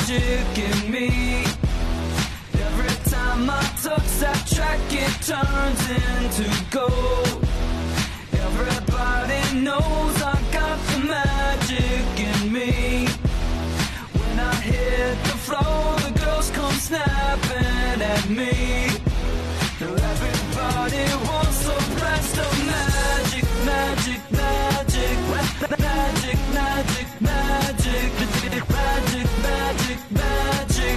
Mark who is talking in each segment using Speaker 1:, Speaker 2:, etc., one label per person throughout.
Speaker 1: magic in me. Every time I touch that track, it turns into gold. Everybody knows I got the magic in me. When I hit the floor, the girls come snapping at me. Everybody wants to press the magic, magic, magic, magic, magic, magic, magic, magic, magic,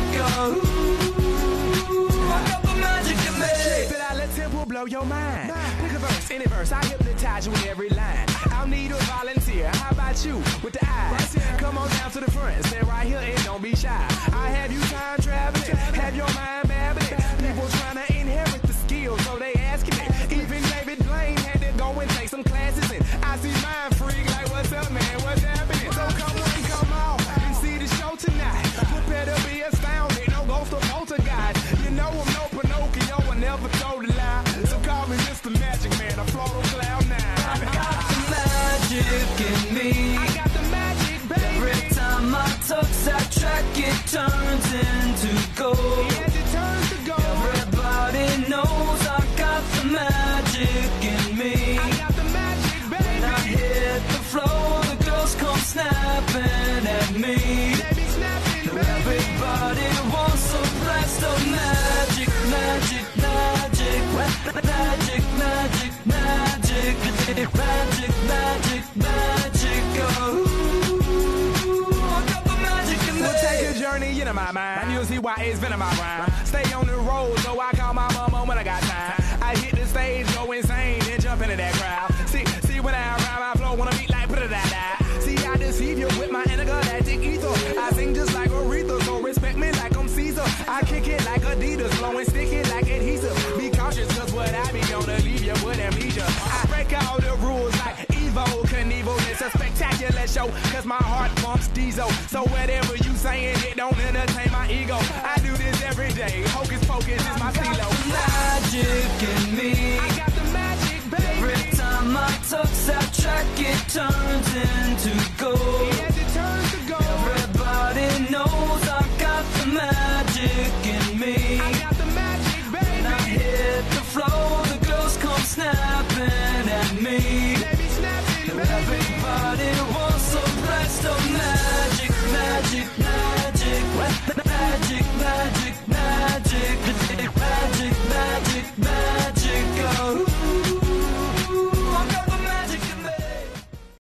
Speaker 1: oh, I got the magic in me.
Speaker 2: Check that out, let tempo blow your mind. Pick a verse, any verse, I hypnotize you with every line. I'll need a volunteer, how about you, with the eyes? Come on down to the front, stay right here and don't be shy. I have you time traveling, have your mind babbling. People trying to inherit the skills, so they asking it. Even David Blaine had to go and take some classes, and I see mind freak like, what's up, man, what's happening? So come on, come on, and see the show tonight. Prepare to be astounded, no ghost or poltergeist. You know I'm no Pinocchio, I never told a lie. So call me Mr. Magic Man, I float on cloud nine.
Speaker 1: I got the magic in me.
Speaker 2: I got the magic, baby.
Speaker 1: Every time I touch that track, it turns into gold.
Speaker 2: Yes, it turns to gold.
Speaker 1: Everybody knows I got the magic in me.
Speaker 2: I got the magic, baby.
Speaker 1: When I hit the floor, the girls come snapping at me.
Speaker 2: They be snapping, baby.
Speaker 1: Everybody wants to blast the magic, magic, magic, magic, magic, magic, magic, magic, magic, oh, I got the magic in me.
Speaker 2: We'll take a journey into my mind, and you'll see why it's been in my rhyme. Stay on the road, so I call my mama when I got time. I hit the stage, go insane, then jump into that crowd. See when I rhyme, I flow, wanna beat like da-da-da-da. See, I deceive you with my intergalactic ether. I sing just like Aretha, so respect me like I'm Caesar. I kick it like Adidas, flow and stick it like adhesive. Be cautious, cause what I be gonna leave you with amnesia. I break all the rules like Evo Knievel. It's a spectacular show, cause my heart pumps diesel. So whatever you saying, it don't entertain my ego. I do this every day, hocus pocus is my stilo.
Speaker 1: Magic in me.
Speaker 2: I got the magic, baby.
Speaker 1: Every time I touch that track, it turns into gold.